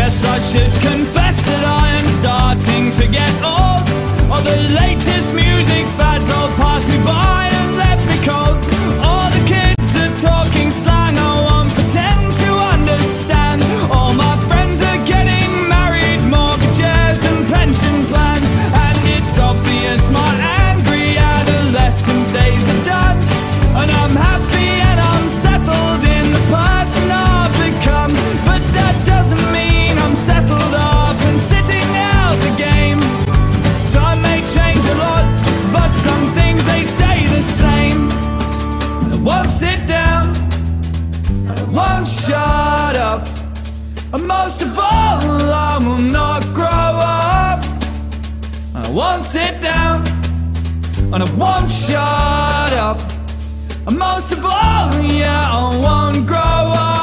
guess I should confess that I am starting to get old. All the latest music fads all pass me by and left me cold. All the kids are talking slang, I won't pretend to understand. All my friends are getting married, mortgages and pension plans, and it's obvious my angry adolescent days are done. And I'm happy and I'm settled in the person I've become, but that doesn't mean I'm settled up and sitting out the game. Time may change a lot, but some things they stay the same. And I won't sit down, and I won't shut up, and most of all I will not grow up. And I won't sit down, and I won't shut up, and most of all, yeah, I won't grow up.